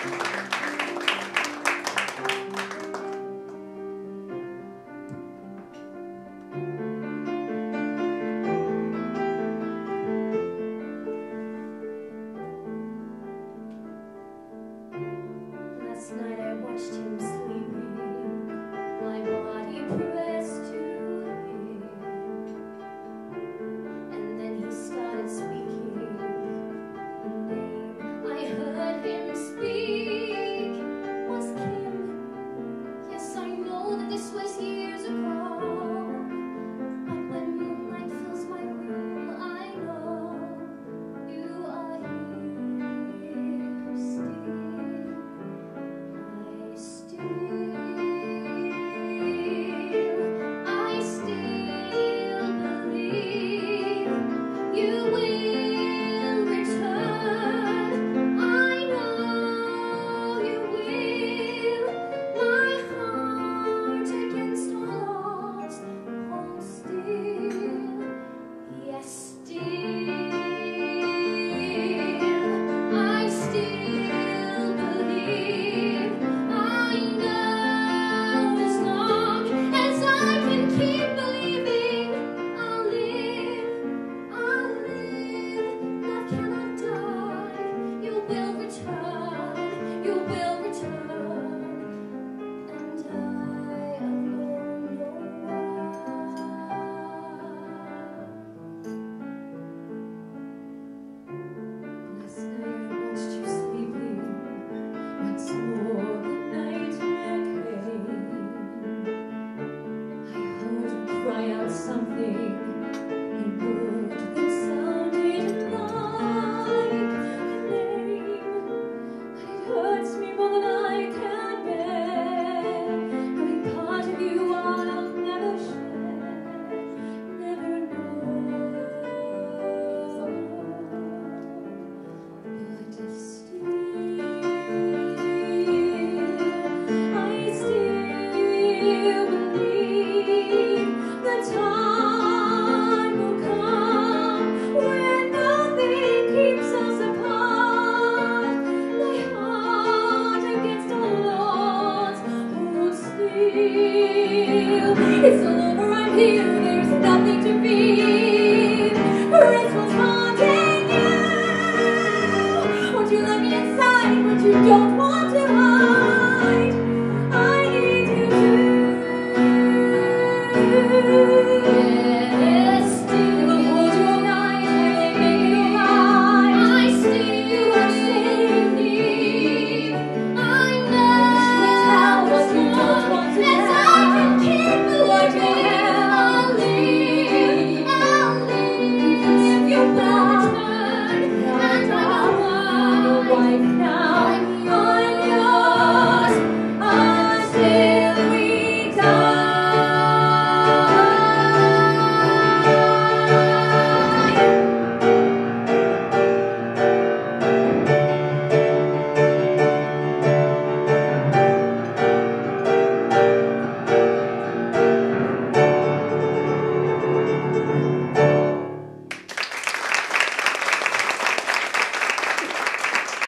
Last night I watched him sleeping, my body pressed to him, and then he started speaking the name I heard him speak was Kim. Yes, I know that this was years ago, but when moonlight fills my room, I know you are here still. I still believe you will return. I know you will. My heart against all odds holds still. Yes, still. I still believe. I know as long as I can keep believing, I'll live, love cannot die. You will return, and I alone know why. Last night I watched you sleeping, once more the nightmare came. I heard you cry out something, a word that sounded like a name. And it hurts me more than I can bear, knowing part of you I'll never share, never know. But still, I still believe the time will come when nothing keeps us apart. My heart against all odds holds still. It's all over, I'm here, there's nothing to fear. Rest was haunting you. Won't you let me inside, but you don't want